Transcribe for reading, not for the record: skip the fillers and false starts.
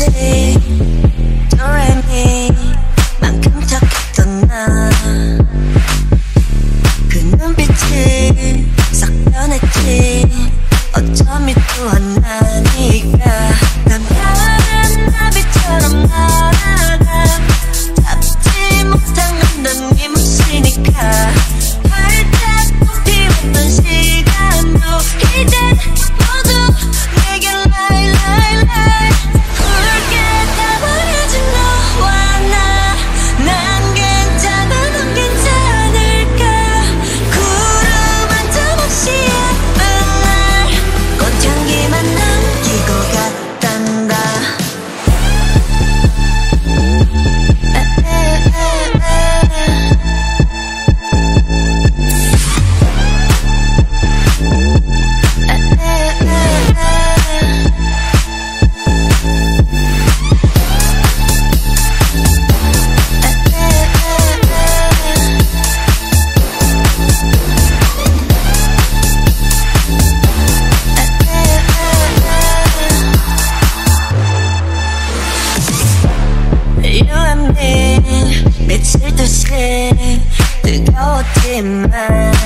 도레미만큼 착했던 나 그 눈빛이 싹 변했지 어쩜 이 또한 나니까 난 파란 나비처럼 날아가 잡지 못한 건 넌 네 몫이니까 활짝 피웠던 시간도 이젠 모두 내게 lie lie lie 붉게 타버려진 너와 나 난 괜찮아 넌 괜찮을까 구름 한 점 없이 예쁜 날 꽃향기만 남기고 갔단다 You and me 미칠 듯이 뜨거웠지만